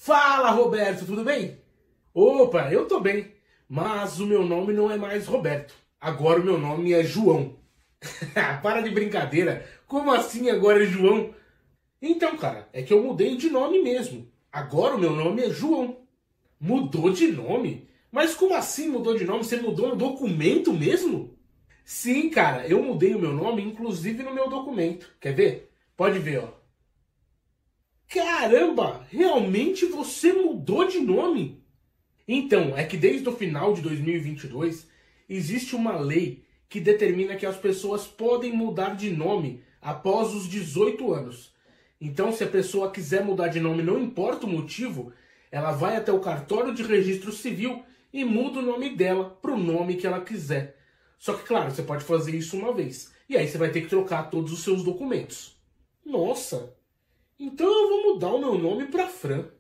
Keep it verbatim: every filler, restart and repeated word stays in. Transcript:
Fala, Roberto, tudo bem? Opa, eu tô bem, mas o meu nome não é mais Roberto. Agora o meu nome é João. Para de brincadeira, como assim agora é João? Então, cara, é que eu mudei de nome mesmo. Agora o meu nome é João. Mudou de nome? Mas como assim mudou de nome? Você mudou no documento mesmo? Sim, cara, eu mudei o meu nome, inclusive no meu documento. Quer ver? Pode ver, ó. Caramba, realmente você mudou de nome? Então, é que desde o final de dois mil e vinte e dois, existe uma lei que determina que as pessoas podem mudar de nome após os dezoito anos. Então, se a pessoa quiser mudar de nome, não importa o motivo, ela vai até o cartório de registro civil e muda o nome dela para o nome que ela quiser. Só que, claro, você pode fazer isso uma vez. E aí você vai ter que trocar todos os seus documentos. Nossa! Então eu vou mudar o meu nome para Fran.